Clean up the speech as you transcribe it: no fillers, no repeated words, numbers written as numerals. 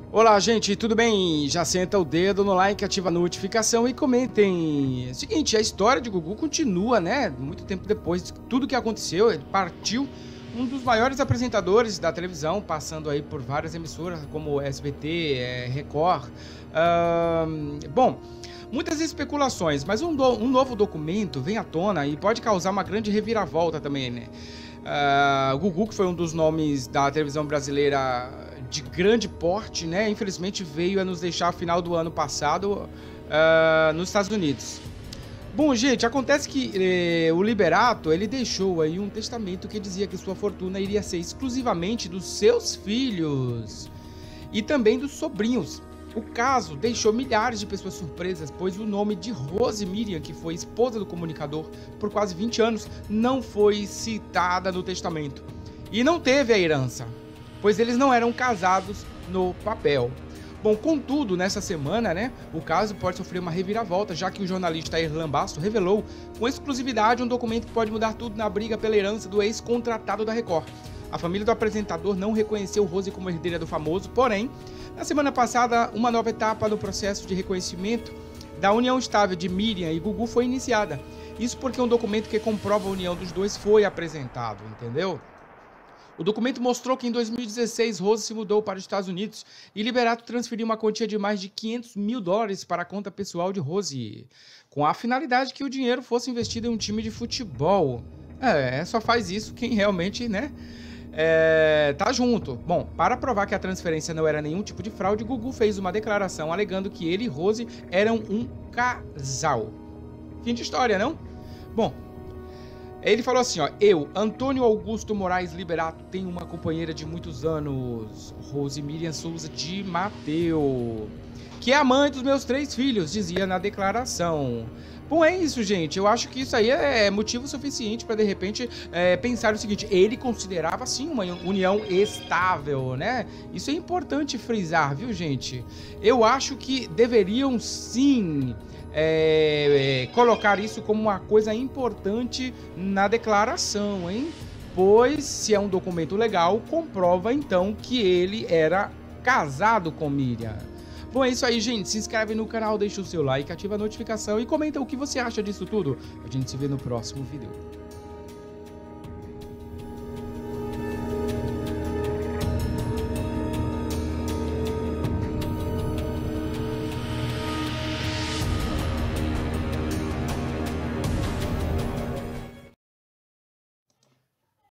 Olá, gente, tudo bem? Já senta o dedo no like, ativa a notificação e comentem. Seguinte, a história de Gugu continua, né? Muito tempo depois de tudo que aconteceu, ele partiu um dos maiores apresentadores da televisão, passando aí por várias emissoras como SBT, Record. Bom, muitas especulações, mas um novo documento vem à tona e pode causar uma grande reviravolta também, né? O Gugu, que foi um dos nomes da televisão brasileira de grande porte, né? Infelizmente veio a nos deixar no final do ano passado nos Estados Unidos. Bom, gente, acontece que o Liberato, ele deixou aí um testamento que dizia que sua fortuna iria ser exclusivamente dos seus filhos e também dos sobrinhos. O caso deixou milhares de pessoas surpresas, pois o nome de Rose Miriam, que foi esposa do comunicador por quase 20 anos, não foi citada no testamento. E não teve a herança, pois eles não eram casados no papel. Bom, contudo, nessa semana, né, o caso pode sofrer uma reviravolta, já que o jornalista Erlan Basso revelou com exclusividade um documento que pode mudar tudo na briga pela herança do ex-contratado da Record. A família do apresentador não reconheceu Rose como herdeira do famoso, porém, na semana passada, uma nova etapa no processo de reconhecimento da união estável de Miriam e Gugu foi iniciada. Isso porque um documento que comprova a união dos dois foi apresentado, entendeu? O documento mostrou que em 2016 Rose se mudou para os Estados Unidos e Liberato transferiu uma quantia de mais de $500 mil para a conta pessoal de Rose, com a finalidade que o dinheiro fosse investido em um time de futebol. Só faz isso quem realmente, né, tá junto. Bom, para provar que a transferência não era nenhum tipo de fraude, Gugu fez uma declaração alegando que ele e Rose eram um casal. Fim de história, não? Bom, ele falou assim, ó: eu, Antônio Augusto Moraes Liberato, tenho uma companheira de muitos anos, Rose Miriam Souza de Mateu, que é a mãe dos meus 3 filhos, dizia na declaração. Bom, é isso, gente. Eu acho que isso aí é motivo suficiente para, de repente, pensar o seguinte: ele considerava, sim, uma união estável, né? Isso é importante frisar, viu, gente? Eu acho que deveriam, sim, colocar isso como uma coisa importante na declaração, hein? Pois, se é um documento legal, comprova, então, que ele era casado com Miriam. Bom, é isso aí, gente. Se inscreve no canal, deixa o seu like, ativa a notificação e comenta o que você acha disso tudo. A gente se vê no próximo vídeo.